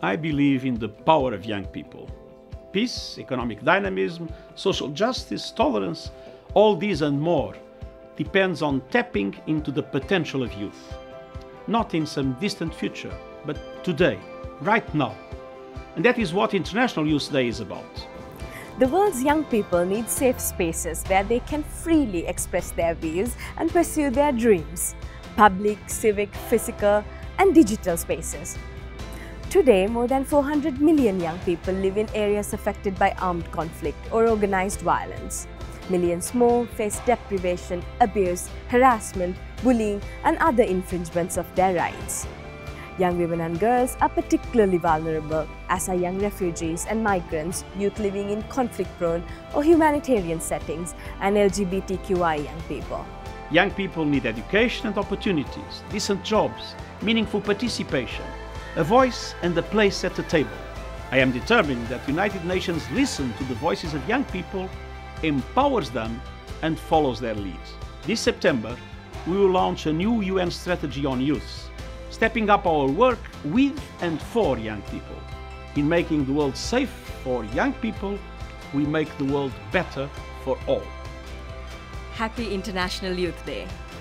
I believe in the power of young people. Peace, economic dynamism, social justice, tolerance, all these and more depends on tapping into the potential of youth. Not in some distant future, but today, right now. And that is what International Youth Day is about. The world's young people need safe spaces where they can freely express their views and pursue their dreams. Public, civic, physical, and digital spaces. Today, more than 400 million young people live in areas affected by armed conflict or organized violence. Millions more face deprivation, abuse, harassment, bullying, and other infringements of their rights. Young women and girls are particularly vulnerable, as are young refugees and migrants, youth living in conflict-prone or humanitarian settings, and LGBTQI young people. Young people need education and opportunities, decent jobs, meaningful participation, a voice and a place at the table. I am determined that United Nations listens to the voices of young people, empowers them and follows their leads. This September, we will launch a new UN strategy on youth, stepping up our work with and for young people. In making the world safe for young people, we make the world better for all. Happy International Youth Day!